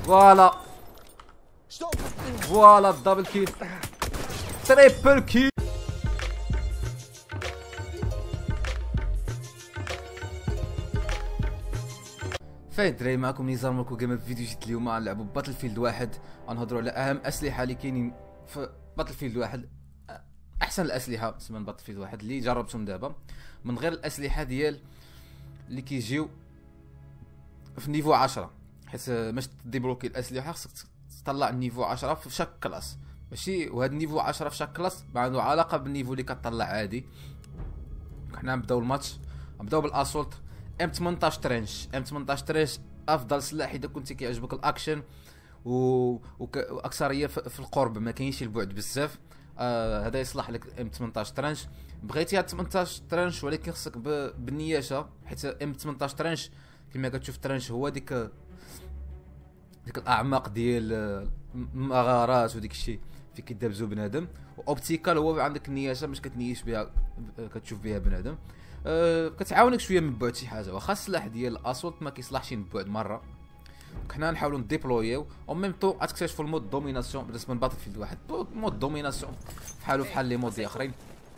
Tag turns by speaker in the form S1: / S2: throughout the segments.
S1: فوالا فوالا الدبل كيل تريبل كيل. فاين الدراري، معكم نزار مالكو جيمر. في فيديو جديد اليوم غنلعبوا باتل فيلد واحد، غنهضروا على اهم اسلحه اللي كاينين في باتل فيلد واحد، احسن الاسلحه بالنسبه لباتل فيلد واحد اللي جربتهم دابا، من غير الاسلحه ديال اللي كيجيو في نيفو 10، حيت باش تديبلوكي الاسلحه خصك تطلع النيفو 10 في شاك كلاس، ماشي وهذا النيفو 10 في شاك كلاس ما عنده علاقه بالنيفو اللي كطلع عادي. حنا نبداو الماتش، نبداو بالاسولت ام 18 ترنش. ام 18 ترنش افضل سلاح اذا كنتي كيعجبك الاكشن واكثريه في القرب، ما كاينش البعد بزاف. هذا يصلح لك ام 18 ترنش. بغيتي 18 ترنش ولكن خصك بالنياشه، حيت ام 18 ترنش كما كتشوف ترنش هو ديك الاعماق ديال المغارات وديك الشيء في كيدابزو بنادم، واوبتيكال هو عندك النياشه باش كتنيش بها كتشوف بها بنادم. كتعاونك شويه من بعد شي حاجه، واخا السلاح ديال الاسولت ما كيصلحش من بعد مره. حنا نحاولوا نديبلويو او ميم طو غتكتشفوا المود دوميناسيون بالنسبه لباتل فيلد واحد. مود دوميناسيون بحال لي مود اخرين،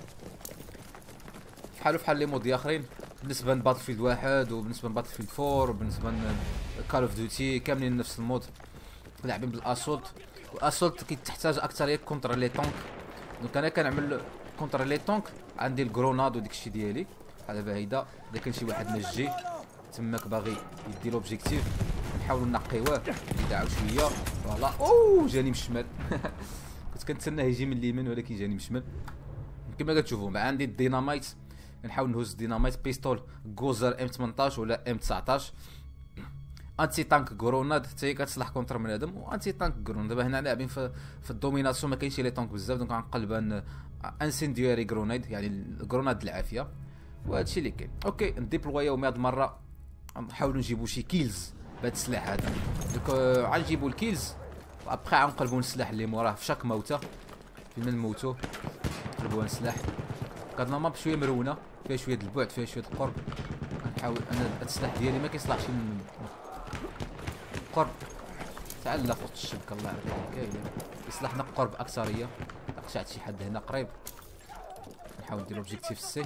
S1: بحال لي مود اخرين بالنسبه لباتل فيلد واحد وبالنسبه لباتل فيلد 4 وبالنسبه لكال اوف ديوتي، كاملين نفس المود لاعبين بالاسولت. والاسولت كيتحتاج اكثر كونتر لي طونك، دونك انا كنعمل كونتر لي طونك، عندي الكروناد وديك الشيء ديالي بحال دابا هيدا. اذا كان شي واحد مجي تماك باغي يدي لوبجيكتيف نحاولوا نقيوه يدعو شويه. فوالا اوه جاني من الشمال كنت كنتسناه يجي من اليمين ولكن جاني من الشمال. كما كتشوفوا مع عندي الديناميت، نحاول نهز الديناميت. بيستول غوزر ام 18 ولا ام 19. انتي تانك كروناد حتى هي كتصلح كونتر بنادم، وانتي تانك كروناد. دابا هنا لاعبين في الدوميناسيون ما كاينش لي طونك بزاف، دونك غنقلب انسيندياري كرونيد، يعني الكروناد العافيه، وهادشي اللي كاين. اوكي نديبلويو هاد المره، نحاولوا نجيبوا شي كيلز بهاد السلاح هذا. دونك غنجيبوا الكيلز وابخي غنقلبوا السلاح اللي موراه في شاك موته، فين من نموتو نقلبوا السلاح. هاد الماب شويه مرونه، فيها شويه د البعد، فيها شويه القرب. غنحاول انا هاد السلاح ديالي ما كيصلحش من القرب، تعال فوق الشبكه الله يعطيك كاين يصلحنا قرب اكثريه. قشعت شي حد هنا قريب، نحاول ندير اوبجيكتيف سي.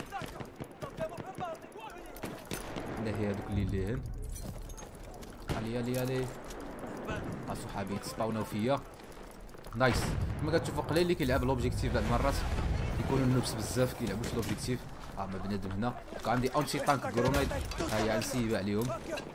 S1: لا هي هذوك اللي هن علي صحابي تسباوناو فيا. نايس. كما كتشوفوا قليل اللي كيلعب الاوبجيكتيف هاد المرات، كيكونوا النوبس بزاف كيلعبوش الاوبجيكتيف. ما بنادم هنا عندي انتي تانك كرونايد، ها هي غنسيبها عليهم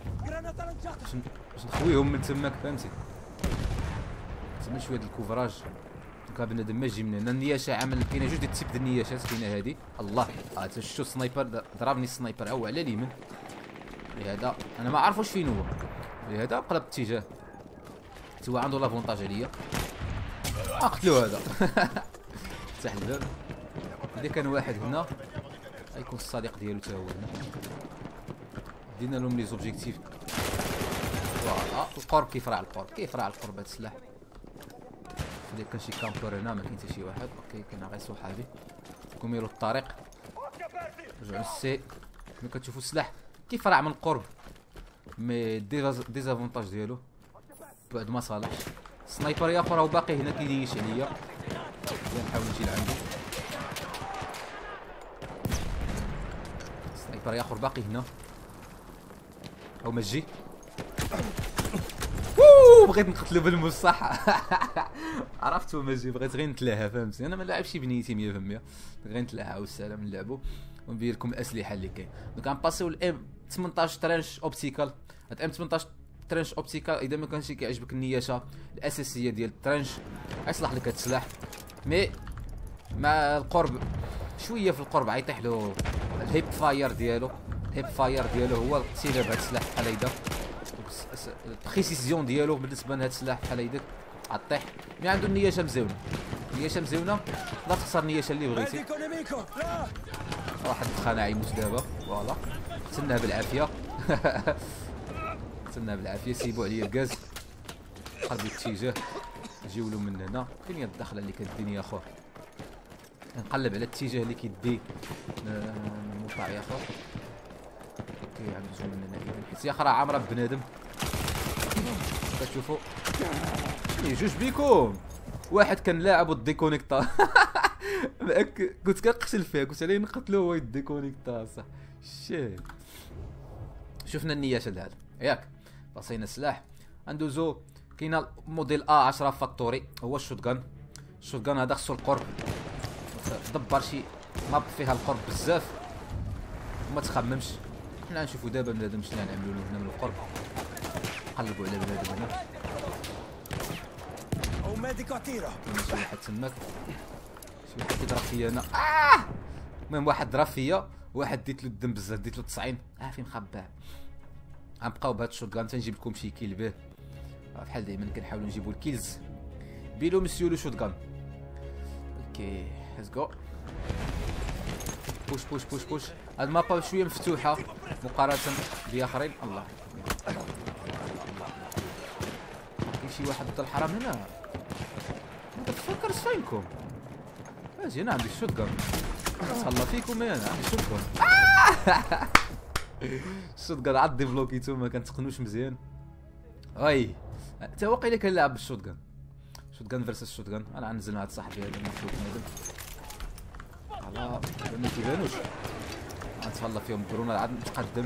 S1: باش نخويهم من تماك، فهمتي؟ تما شويه د الكوفراج. دونك بنادم ما يجي من هنا. النياشه عامل كاينه جوج ديال التيب د النياشات، كاينه هادي الله شفتو السنايبر ضربني السنايبر او على اليمين. لهذا انا ما عارفوش فين هو، لهذا قلب اتجاه حتى هو عنده لافونتاج عليا. قتلو هذا فتح الباب. اذا كان واحد هنا غيكون الصديق ديالو حتى هو هنا. دينا لهم لي زوبجيكتيف. فوالا القرب كيفرع القرب هاد السلاح. اذا كان شي كامبر هنا ما كاين حتى شي واحد. اوكي كاين غير صحابي كوميرو الطريق. رجعوا للسي. ملي كتشوفوا السلاح كيفرع من القرب، مي ديزافونتاج ديالو بعد ما صالحش. سنايبر اخر وباقي هنا كيديش عليا، نحاول نجي لعندو. سنايبر اخر باقي هنا او ما جي. بغيت نقتلو بالمصح عرفتو ما جي، بغيت غير نتلاها، فهمتي؟ انا ما لاعبش بنيتي 100%، غير نتلاها والسلام نلعبوا ونبين لكم الاسلحه اللي كاين. دونك غنباسيو الام 18 ترنش اوبتيكال. هاد ام 18 ترنش اوبتيكال اذا ما كانش كيعجبك النياشه الاساسيه ديال الترنش غيصلح لك هاد السلاح، مي مع القرب شويه في القرب غيطيح له الهيب فاير ديالو. الهيب فاير ديالو هو التيلر بهاد السلاح بحال هيدا. البريسيزيون ديالو بالنسبه لهاد السلاح بحال هيداك غطيح، مي عنده النياشه مزيونه. النياشه مزيونه لا تخسر النياشه اللي بغيتي. واحد الخانه يموت دابا. فوالا قتلناه بالعافيه قتلناه بالعافيه. سيبوا عليا الغاز، قلبوا الاتجاه نجيولو من هنا. فين هي الدخله اللي كديني يا خو؟ نقلب على الاتجاه اللي كيدي الموقع يا خو. اوكي غندوزو من هنا اذا، حيت يا اخرى عامره بنادم. كتشوفوا جوج بيكم، واحد كان لاعب وديكونيكتا. كنت كنقتل فيه، قلت عليه نقتلو هو يديكونيكتا صح. شيت شفنا النيات هذا ياك. بصينا السلاح ندوزو. كاين موديل A10 فاكتوري، هو الشوتغان. الشوتغان هذا خصو القرب، دبر شي ماب فيها القرب بزاف وما تخممش. حنا نشوفو دابا بنادم شنو نعملو له هنا من القرب. نقلبو على بنادم هنا. شي واحد تماك، شي واحد كيضرب فيا انا. المهم واحد ضرب فيا، واحد ديت له الدم بزاف، ديت له 90. فين خباه. غنبقاو بهاد الشوتغان تنجيب لكم شي كيل به بحال دايما كنحاولوا نجيبوا الكيلز بيلو مسيو لو شوتغان. اوكي ليتس جو. بوش بوش بوش بوش. هاد المابا شويه مفتوحه مقارنه باخرين. الله كاين شي واحد ضد الحرام هنا. انت تفكر فينكم اجي انا عندي الشوتغان. تهلا فيكم انا عندي الشوتغان. الشوتغان عاد ديفلوكيتو ما كنتقنوش مزيان. اي تا واقيلا كنلعب بالشوتغان. شوتغان فيرسس شوتغان. انا غنزل مع هاد صاحبي هذا نشوف بنادم. فوالا ما كيبانوش. غنتهلا فيهم بروناد عاد نتقدم.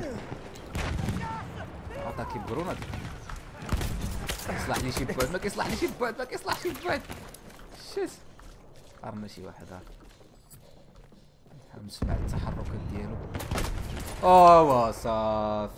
S1: عطاكي بروناد. كيصلحني شي بعد، ما كيصلحني شي بعد، ما كيصلح شي بعد. شيت عرفنا شي واحد هاك. نسمع التحركات ديالو. صافي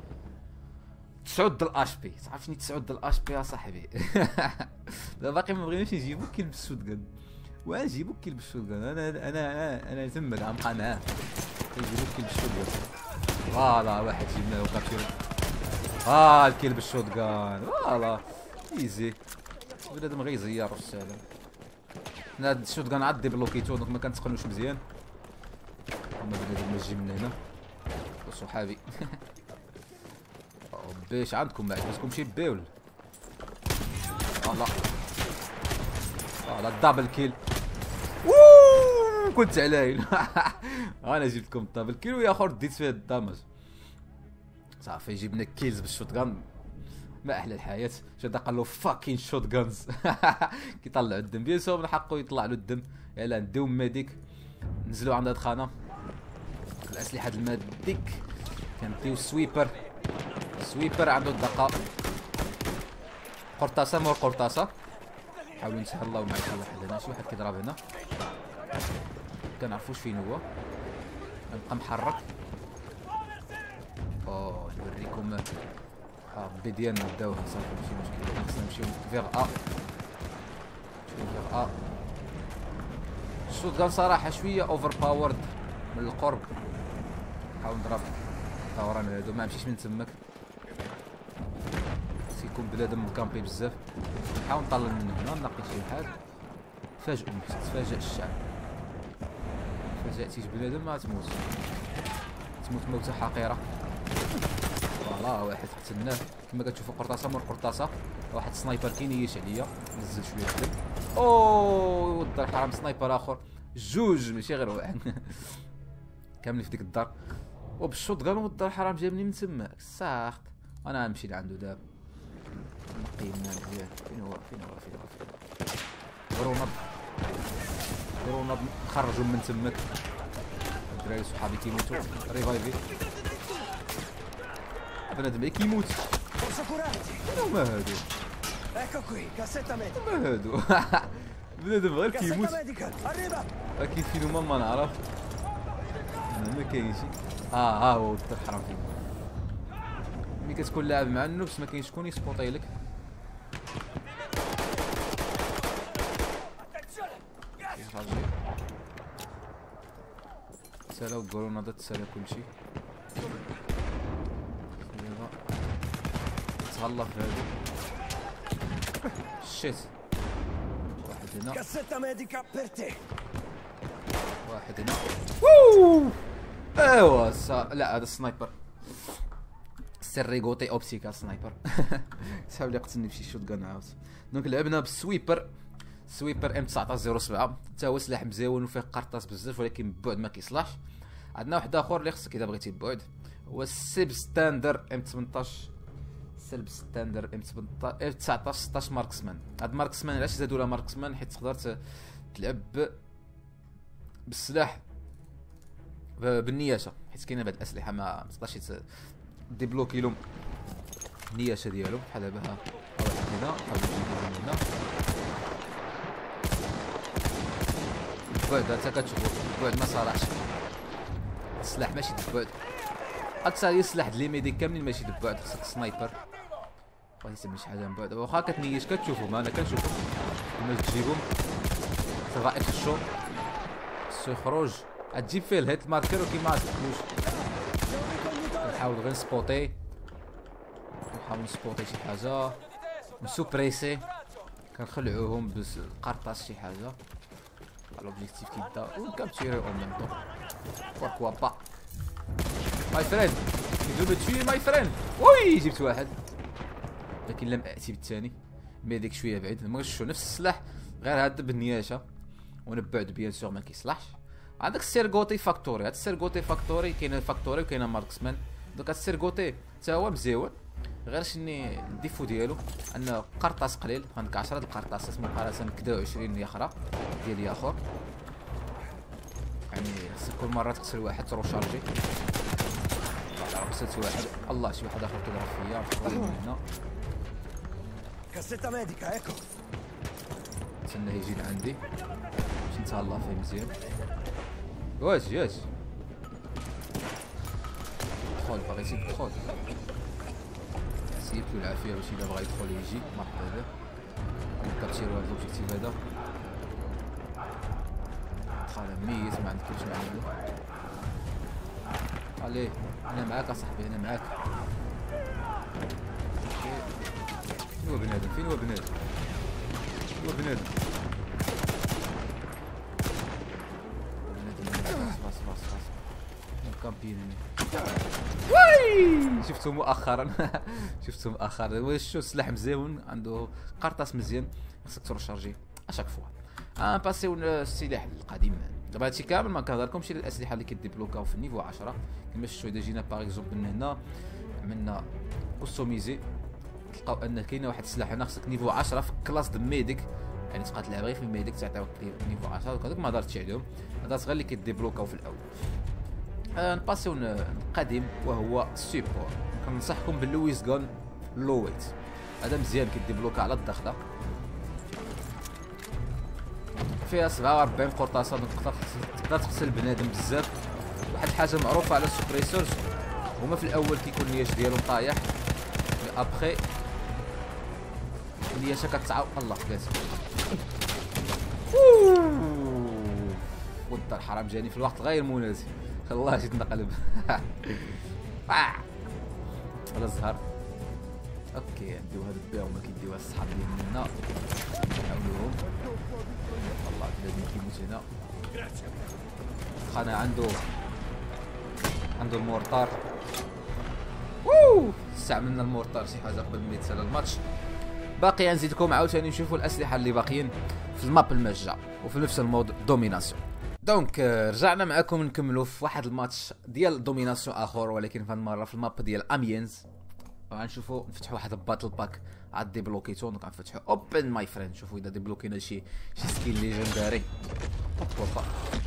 S1: 9 د الاش بي. تعرفني 9 د الاش بي يا صاحبي. باقي ما بغيناش نجيبو كيل بالشوتغان، ونجيبو كيل بالشوتغان. انا تمك غنبقى معاه. نجيبو كيل بالشوتغان. فوالا واحد جبناه وقافير. الكيل بالشوتغان. فوالا ايزي. بنادم غيزير السلام. هاد الشوتغان عاد ديبلوكيتو دونك ما كنتقنوش مزيان. اما بنادم ما يجي من هنا صحابي. باش عندكم ما عجبكمش بيول. لا الدبل كيل. كنت عليل. انا جبت لكم الدبل كيل ويا اخر ديت فيه الدمج. صافي جبنا كيلز بالشوتغان. ما احلى الحياه. شاد قال له فاكين شوت غانز. كيطلعوا الدم بيسو من حقه يطلع له الدم. يلا نديو ميديك نزلوا عند هاد الخانه. الاسلحه الماديك كنديو سويبر. سويبر عنده الدقه. قرطاسه مور قرطاسه. نحاولوا نتهلاو مع شي واحد هنا. شي واحد كيضرب هنا كنعرفوش فين هو. نبقى محرك. نوريكم بي ديالنا نبداوها صافي ماشي مشكل. خصنا نمشيو فيغ الشوتغان صراحه شويه اوفر باورد من القرب. نحاول نضرب الثوران هادو ما نمشيش من تماك. يكون بنادم مكامبي بزاف. نحاول نطلع من هنا نلقي شي واحد. فاجئوني تفاجأ الشعب. فاجأتيش بنادم ما تموت. تموت موتة حقيرة. فوالا واحد قتلناه كما كتشوفوا. قرطاسه مور قرطاسه. واحد سنايبر كينيش عليا نزل شويه الدم. ود الحرام سنايبر اخر. جوج ماشي غير واحد. كاملين في ديك الدار. وبالشوتغان ود الحرام جابني من تماك ساخط. انا غنمشي لعندو دابا نقي لنا مزيان. فين هو بروناد نخرجو من تماك. الدراري صحابي كيموتو. ريفايفي بنادم كيموت. هما هادو بنادم غير كيموت. اكيد فين هما ما نعرف. ما كاينش. ها هو ود الحرام فين. ملي كتكون لاعب مع النوبس ما كاينش شكون يسبوطي لك. تسالاو الكرونادا تسالا كلشي. تهلا في هادو. شيت واحد هنا. واحد هنا. ايوا لا هذا السنايبر. سيريغوتي اوبسيكا سنايبر. سحاب لي قتلني بشي شوتغان عاود. دونك لعبنا بالسويبر. سويبر ام 1907 حتى هو سلاح مزيون وفيه قرطاس بزاف ولكن ببعد ما كيصلحش. عندنا واحد اخر اللي خصك اذا بغيتي ببعد هو السيب ستاندر ام 18 سلب ستاندر ام 19 16 ماركسمان. هاد ماركسمان علاش زادوا لها ماركسمان؟ حيت تقدر تلعب بالسلاح بالنياشه، حيت كاينه بعض الاسلحه ما تقدرش ديبلوكي لهم النياشه ديالهم. بحال دابا ها واحد هنا بحال هنا بعد انت كتشوفو بعد ما صالحش السلاح، ماشي دبعد اكثر هي السلاح د لي ميديك كاملين ماشي دبعد، خصك سنايبر بغيتي تسمي شي حاجه من بعد. واخا كتنيش كتشوفهم، انا كنشوفهم كما تجيبهم تبغى يخشوا خصو يخرج تجيب فيه الهيت ماركر وكيما عرفتوش نحاول غير نسبوطي، نحاول نسبوطي شي حاجه نسوبريسي، كنخلعوهم بالقرطاس شي حاجه. لوبجيكتيف كيبدا ونكابتيري اون ميم طون بوركوا با ماي فريند يدو مو تشوي ماي فريند. وي جبت واحد لكن لم اتي بالثاني، مي ديك شويه بعيد مغشو نفس السلاح غير هذا بالنياشه ونبعد بيان سور ما كيصلحش. عندك السيرغوتي فاكتوري، هاد السيرغوتي فاكتوري كاينه فاكتوري وكاينه ماركسمان. دوك هاد السيرغوتي حتى هو مزيون غير شني الديفو ديالو انه قرطاس قليل، عندك 10 د القرطاسات مقارنه كدا 20 يخرى ديال ياخر، يعني خصك كل مره تقتل واحد تروشارجي. قتلت واحد الله شي واحد اخر كيضرب فيا تقريبا من هنا.
S2: كاسيتا ميديكا ايكو
S1: تسنى يجي لعندي باش نتهلا فيه مزيان. واش ياش دخل باغي تدخل سيب له العافيه باش الا بغا يدخل يجي مرحبا به. نكابتيرو هاد لوبجيكتيف هذا دخل ميت ما عندك كيفاش نعملو. عليه انا معاك اصاحبي انا معاك. فين هو بنادم فين هو بنادم فين هو بنادم باص كامبين وي شفتو مؤخرا شفتو مؤخرا. واش سلاح مزيون عنده قرطاس مزيان خصك ترشارجي اشاك فوا. باسيو السلاح القديم دابا هادشي كامل ما كنهضرلكمش على الاسلحه اللي كيديبلوكاو في النيفو 10 كما شفتوا. اذا جينا باغ اكزومبل من هنا عملنا كوستوميزي تلقاو ان كاينه واحد السلاح هنا خصك نيفو 10 في كلاس د ميديك، يعني تبقى تلعب غير في الميديك تعطيوك نيفو 10 هذوك ما هضرتش عليهم، هذا غير اللي كيديبلوكاو في الاول. نباسيو القديم وهو السيبور. كنصحكم باللويس غون لويت، هذا مزيان كيديبلوكا على الدخله، فيها 47 قرطاسه تقدر تقتل بنادم بزاف. واحد الحاجه معروفه على السوبريسورز هما في الاول كيكون النياش ديالهم طايح، مي ابخي النياشه كتعاود الله قلت والدار حرام جاني في الوقت غير مناسب الله جيت نقلب ولا الزهر. اوكي نديو هاد البيع وما كيديوها الصحاب ديال منا نحاولوهم. الله بلادي كيموت هنا. خانا عنده المورطار. استعملنا المورطار شي حاجه قبل ما يتسالى الماتش. باقي نزيدكم عاوتاني نشوفوا الاسلحه اللي باقيين في الماب المجا وفي نفس المود دوميناسيون. دونك رجعنا معكم نكملوا في واحد الماتش ديال دوميناسيون اخر، ولكن في المره في الماب ديال امينز. غنشوفوا نفتحوا واحد الباتل باك عاد ديبلوكيتو. دونك غنفتحوا اوبن ماي فريند، شوفوا اذا ديبلوكينا شي سكيل ليجنداري. هوبا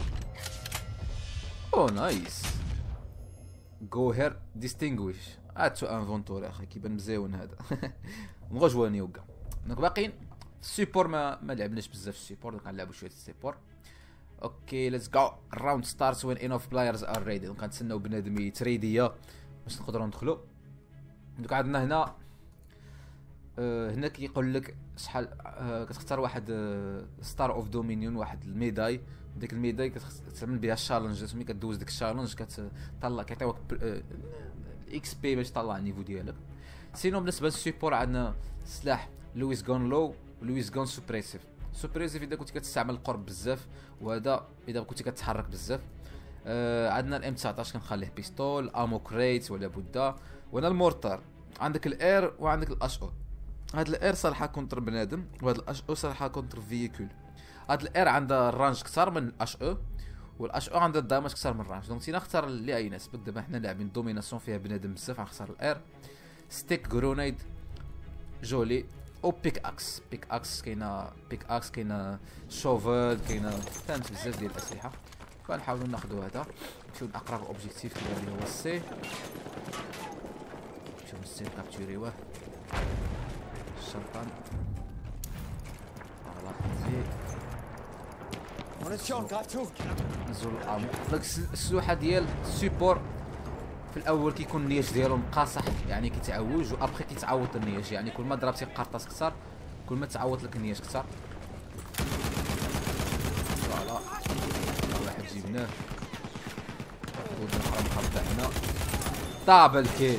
S1: او نايس جو هير ديستينغويش اتو انفونتور اخي كيبان مزيون هذا نبغى جواني وكاع. دونك باقيين السيبور ما لعبناش بزاف السيبور، دونك غنلعبوا شويه السيبور. اوكي ليتس جو. الراوند ستارتس وين انوف بلايرز ار ريدي. دونك غنتسناو بنادم يتريديا باش نقدروا ندخلوا. دونك عندنا هنا هنا كيقول لك شحال كتختار واحد ستار اوف دومينيون، واحد الميداي. ديك الميداي كتعمل بها الشالنجات، ملي كدوز ديك الشالنج كتطلع كيعطيوك اكس بي باش تطلع النيفو ديالك. سينو بالنسبه للسيبور عندنا سلاح لويس غون لو ولويس غون سوبريسيف. سوبريسيف اذا كنتي كتستعمل القرب بزاف، وهذا اذا كنتي كتحرك بزاف. عندنا الام 19 كنخليه بيستول امو كريت ولا بودا. وهنا المورتار عندك الاير وعندك الاش او. هاد الاير صالحه كونتر بنادم وهاد الاش او صالحه كونتر فييكول. هاد الاير عندها الرانج كثر من الاش او والاش او عندها الدامج كثر من الرانج. دونك تينا اختار اللي يناسبك. دابا حنا لاعبين دوميناسيون فيها بنادم بزاف غنختار الاير. ستيك جرونيد جولي. او بيك اكس، بيك اكس كاينه، بيك اكس كاينه، شوفل كاينه، فهمت بزاف ديال الاسلحه. فنحاولوا ناخذوا هذا، نمشيو لاقرب اوبجيكتيف اللي هو السي، نمشيو للسي كابتوريوه. الشرطان فوالا نزول الامو. داك السلوحه ديال السيبور في الاول كيكون النياج ديالو مقاصح، يعني كيتعوج، وابخي كيتعوض النياج، يعني كل ما ضربتي قرطاس كثر كل ما تعوض لك النياج كثر. فوالا واحد جبناه، ودنا اخرى مخبع هنا. دابل كيل،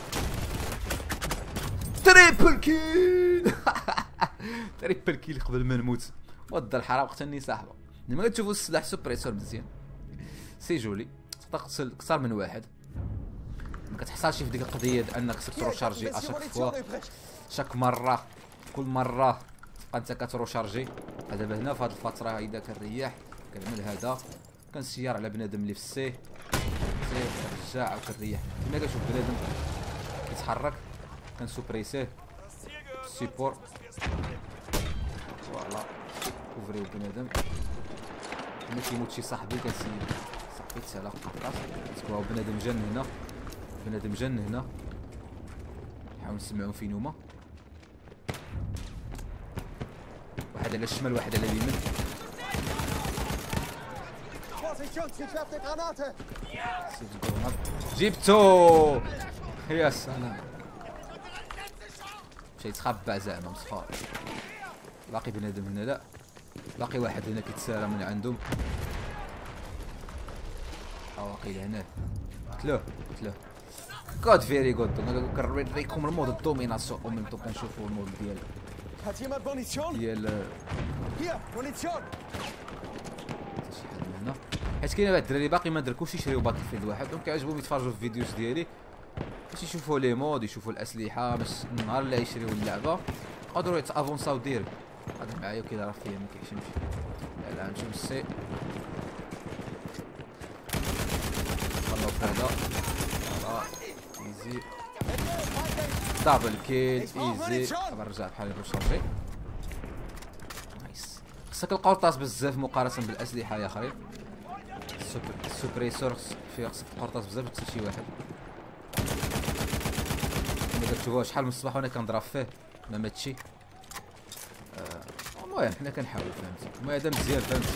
S1: تريبل كيل. تريبل كيل قبل ما نموت. ود الحرام قتلني صاحبه. لما تشوفوا السلاح سوبريسور مزيان سي جولي، تقتل اكثر من واحد، ما كتحصلش في ديك القضيه ديال انك خصك تروشارجي اشاك فوا، شاك مره، كل مره تبقى انت كتروشارجي. دابا هنا في هذه الفتره اذا كنريح كنعمل هذا، كنسير على بنادم اللي في السي كنرجع وكنريح. كيما كنشوف بنادم كيتحرك كنسوبريسيه السيبور. فوالا كوفريو بنادم، ملي كيموت شي صاحبي كنسيب صاحبي تسالى قطاس، تسكواو بنادم جن هنا، بنادم جن هنا، نحاول نسمعو فين هما. واحد على الشمال واحد على اليمين. جبتو يا سلام، مشى يتخبع زعما مسخر. باقي بنادم هنا، لا باقي واحد هنا كيتسارى من عندهم. واقيلا هنا قتلوه قتلوه. جود فيري جود. كنوريكم المود الدوميناسيون ومن تو كنشوفوا المود ديال شي حد من هنا، حيت كاين واحد الدراري باقي ما دركوش يشريو باتل فيلد واحد، دونك كيعجبهم يتفرجوا في الفيديوز ديالي باش يشوفوا لي مود، يشوفوا الاسلحه، باش النهار اللي يشريو اللعبه يقدروا يتافونساو ديريكت. هذا معايا وكيضرب فيا ما كيحشمش. لا نشوف السي خلص هذا. ايزي دبل كيل ايزي. نرجع بحال نروشارجي. نايس. خصك القرطاس بزاف مقارنه بالاسلحه يا خريب. السوبريسور فيه خصك القرطاس بزاف باش تقتل شي واحد. كما كتشوفوا شحال من الصباح وانا كنضرب فيه ما ماتشي. المهم حنا كنحاول فهمتي، المهم هذا مزيان فهمتي.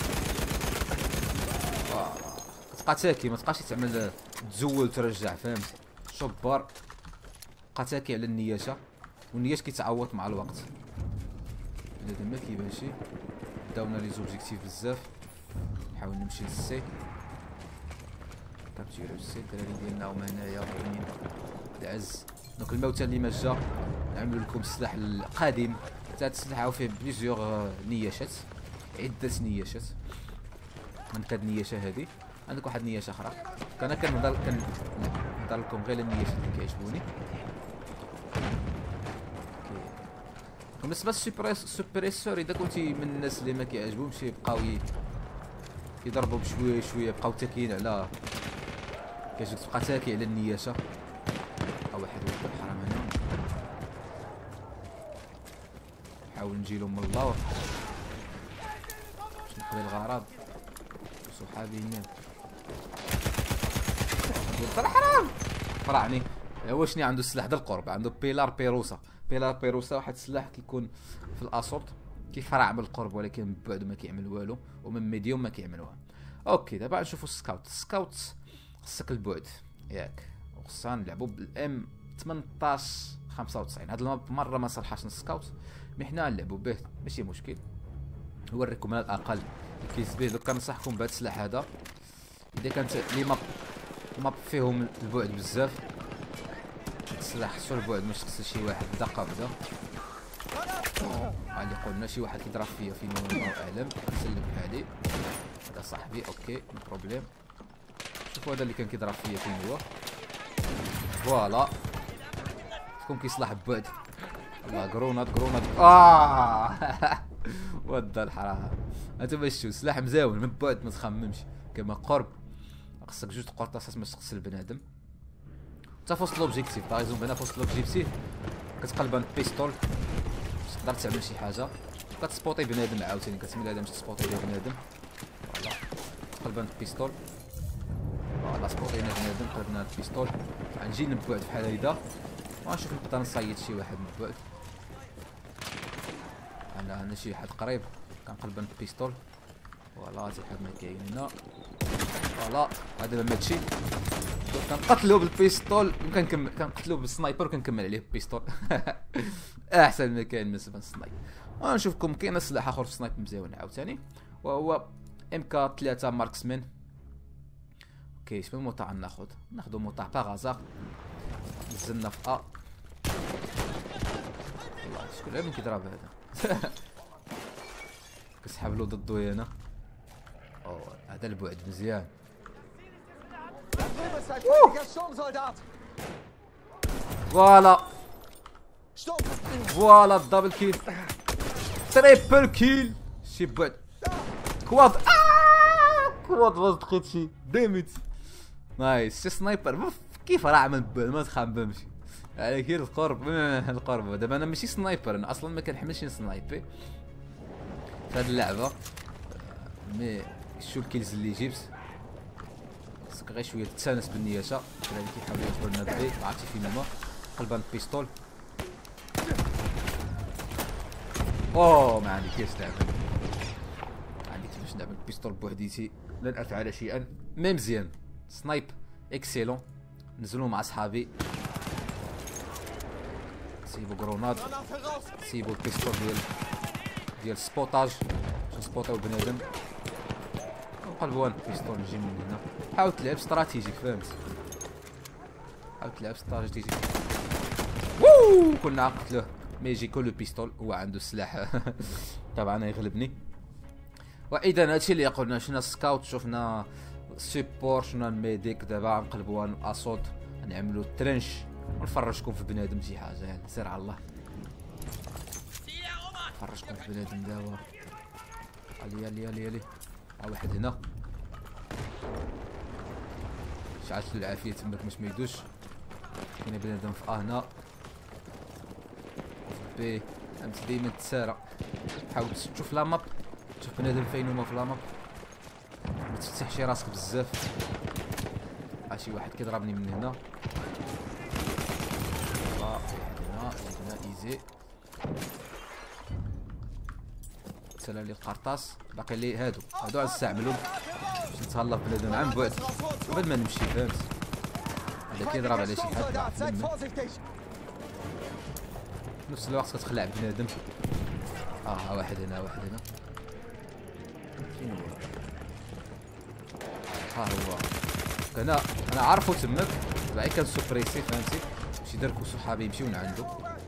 S1: تبقى تاكي، ما تبقاش تعمل تزول وترجع فهمتي. شبار بقى تاكي على النياشه، والنياش كيتعوض مع الوقت. هذا ما كيبانشي. داونا لي زوبجيكتيف بزاف. نحاول نمشي للسي كابتيرو السي. الدراري ديالنا هما هنايا بنين العز. دونك الموتى اللي ما جا نعملو لكم السلاح القديم. هذا السلاح فيه بليزيوغ نياشات، عدة نياشات. عندك هاد النياشه هادي، عندك واحد النياشه اخرى. انا كنهضر لكم غير النياشات اللي كيعجبوني. بالنسبه للسوبريسور اذا كنتي من الناس اللي ما كيعجبهمش يبقاو يضربوا بشويه شويه، يبقاو تاكيين على كيجيك تبقى تاكي على النياشه. او واحد وقف حرام هنا. نحاول نجيلو من اللور باش نقضي الغرض. صحابي هنا طلع حرام فرعني. هو شنو عنده السلاح د القرب، عنده بيلار بيروسا. بيلار بيروسا واحد السلاح كيكون في الاسولت كيفرع من القرب، ولكن من بعد ما كيعمل والو، ومن ميديوم ما كيعملوها. اوكي دابا نشوفوا السكاوت. السكاوت خصك البعد ياك، وخصنا نلعبوا بالام 18 95. هاد الماب مره ما صلحاش السكاوت، مي حنا نلعبوا به ماشي مشكل. نوريكم على الاقل كيس به. دوك كنصحكم بهذا السلاح هذا اذا كانت لي ماب فيهم البعد بزاف. السلاح خصو البعد، ماشي تقتل شي واحد دقه بدا. اللي قلنا شي واحد كيضرب فيا فين الله اعلم. نسلم هادي، هذا صاحبي اوكي نو بروبليم. شوفوا هذا اللي كان كيضرب فيا فين هو. فوالا شكون كيصلح ببعد. الله كرونات ودا الحرام. هانتوما شفتوا سلاح مزاول من بعد ما تخممش، كما قرب خصك جوج قرطاسات باش تقتل بنادم. حتى في وسط لوبجيكتيف باغ اكزومبل، هنا في وسط لوبجيكتيف كتقلب عند بيستول تقدر تعمل شي حاجه، كتسبوطي بنادم عاوتاني، كتميل هذا باش تسبوطي بيه بنادم. فوالا تقلبنا البيستول، فوالا سبوطينا بنادم قلبنا البيستول. غنجي نبعد بحال هيدا ونشوف نقدر نصيد شي واحد من بعد. انا شي واحد قريب كنقلب البيستول. فوالا شي حد ما كاين هنا. فوالا هذا ما ماتشي، كنقتلو بالبيستول، كنقتلو بالسنايبر وكنكمل عليه بالبيستول. احسن ما كاين بالنسبه للسنايبر. ونشوفكم كاين سلاح اخر في السنايبر مزيون عاوتاني، وهو MK 3 ماركسمان. اوكي شنو الموطع ناخدو موطع باغازار. نزلنا في والله شكون اللي كيضرب هذا. كسحب له ضدو هنا. هذا البعد مزيان. فوالا فوالا الدبل كيل، تريبل كيل، شي بعد كواد. كواد ما دخلتشي ديميت. نايس. شي سنايبر كيف راه عمل بعد ما تخممش على كي القرب. القرب دابا انا ماشي سنايبر، انا اصلا ما كنحملش نسنايبي في هاد اللعبه. مي شو الكيلز اللي جبت خاصك غير شويه تتسانس بالنياشه. اللي كيحاول يجبر لنا البي ما عرفتي فين هما. قلبان البيستول. ما عندي كيفاش نلعب، ما عندي كيفاش نلعب البيستول بوحديتي، لن افعل شيئا. مي مزيان سنايب اكسيلون. نزلو مع صحابي، سيبو كروناد، سيبو البيستول ديال السبوطاج باش نسبوطيو بنادم. نقلبو البيستول نجي من هنا. حاول تلعب استراتيجيك فهمت، حاول تلعب استراتيجيك. كنا قتلوه ما يجي كل بيستول، هو عنده السلاح. طبعا يغلبني. واذا هادشي اللي قلنا، شفنا سكاوت، شفنا سيبور، شفنا الميديك. دابا نقلبوا اسولت، نعملوا ترنش ونفرجكم في بنادم شي حاجه. يعني سير على الله نفرجكم في بنادم دابا. يالي ها واحد هنا. شعلت له العافيه تماك باش ما يدوش. كاين بنادم في هنا بي. انت ديما تسارع، حاول تشوف لا ماب، تشوف بنادم فين هما في لا ماب، ما تفتحش راسك بزاف. شي واحد كيضربني من هنا. هنا ايزي. تسالى لي القرطاس. باقي لي هادو غنستعملهم باش نتهلا في بنادم عن بعد قبل ما نمشي فهمت. هذا كيضرب على شي حد في نفس الوقت كتخلع بنادم. ها واحد هنا فين هو؟ ها هو. انا عارفو تماك باغي كنسوبريسي فهمتي، باش يدركو صحابي يمشيو من عنده.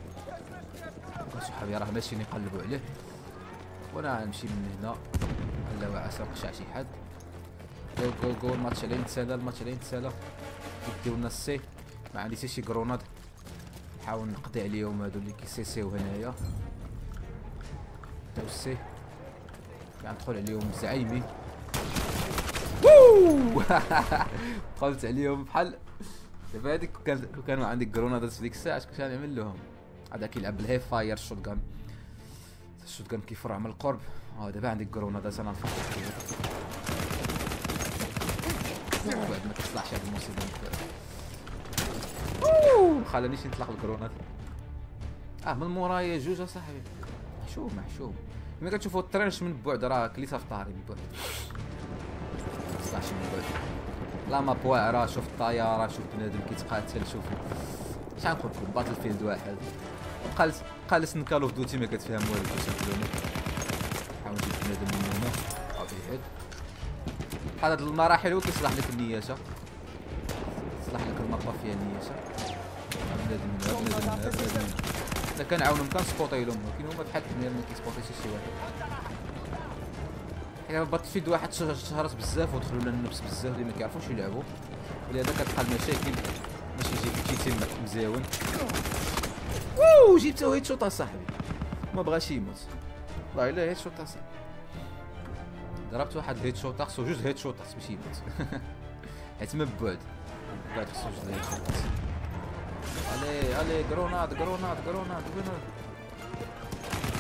S1: صحابي راه ماشيين يقلبوا عليه، وانا غنمشي من هنا. لا وعسى وقشع شي حد. جو الماتش عليه نتسالى. يديو لنا السي، ما عندي حتى شي كروناد. نحاول نقضي عليهم هادو اللي كيسيسيو هنايا. داو السي غندخل عليهم زعيمي. دخلت عليهم بحال دابا. هاديك كانوا عندي كرونادات في ديك الساعه كنت غنعمل لهم. هذا كيلعب بالهي فاير الشوتغان كيفرع من القرب. دابا عندي كرونادات انا نفكر فيها. بعد ما تصلحش هاد المصيبه. خلانيش نطلق الكرونات. من مورايا جوج اصاحبي. محشوم ملي كتشوفوا الترنش من بعد راه كليتها في طاري من بعد. تصلحش من بعد. لا ماب واعره، شوف الطياره، شوف بنادم كيتقاتل، شوف اش غنقول لكم. باتل فيلد واحد قالت كال اوف دوتي ما كتفهم والو. نحاول نجيب بنادم من هنا. بعيد بحال هاد المراحل هو كيصلح لك النياشه، يصلح لك المابا فيها النياشه. بنادم انا كنعاونهم كنسبوطي لهم، ولكن هما بحال حنا ما كيسبوطيش شي واحد. حيت باتل فيلد واحد شهرت بزاف ودخلوا لنا النفس بزاف اللي ما كيعرفوش يلعبوا، ولهذا كتلقى المشاكل باش يجيب شي تيم مزيون. جبتو هيد شوط اصاحبي، ما بغاش يموت. والله الا هيد شوط اصاحبي، ضربت واحد هيد شوط، خصو جوج هيد شوطات باش يموت. حيت من بعد خصو جوج هيد شوطات. الي كروناد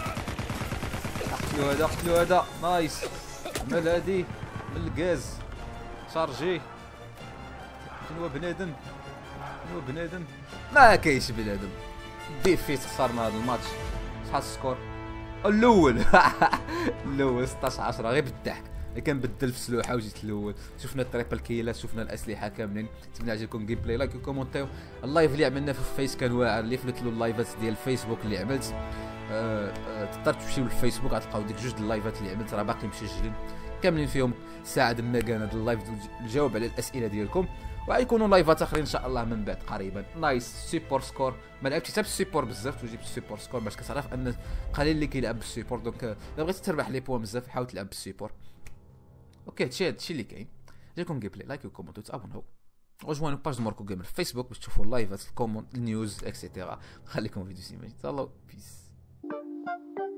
S1: قتلو هذا نايس. عمل هادي من الغاز شارجي. فين هو بنادم؟ فين هو بنادم؟ ما كاينش بنادم. ديفيت خسرنا هذا الماتش. شحال السكور؟ الاول الاول 16-10 غير بالضحك. كنبدل في السلوحه وجيت الاول. شفنا التريبل كيلات، شفنا الاسلحه كاملين. نتمنى عجبكم جيم بلاي. لايك وكومونتيو. اللايف اللي عملنا في الفيس كان واعر. اللي فلت له اللايفات ديال الفيسبوك اللي عملت تقدر تمشيو للفيسبوك غتلقاو ديك جوج اللايفات اللي عملت راه باقي مسجلين كاملين فيهم ساعه مكان هذا اللايف نجاوب على الاسئله ديالكم. وغيكونوا لايفات اخرين ان شاء الله من بعد قريبا. نايس سيبور سكور. ما لعبتش حتى بالسيبور بزاف وجبت السيبور سكور باش كتعرف ان قليل اللي كيلعب بالسيبور. دونك الا بغيتي تربح لي بوان بزاف حاول تلعب بالسيبور. اوكي هادشي اللي كاين. جاكم جيم بلاي لايك وكومونت وتابوناو وجوانو باج ماركو جيمر في فيسبوك باش تشوفوا اللايفات الكومونت النيوز اكسيتيرا. خليكم فيديو سيماني. تهلاو بيس.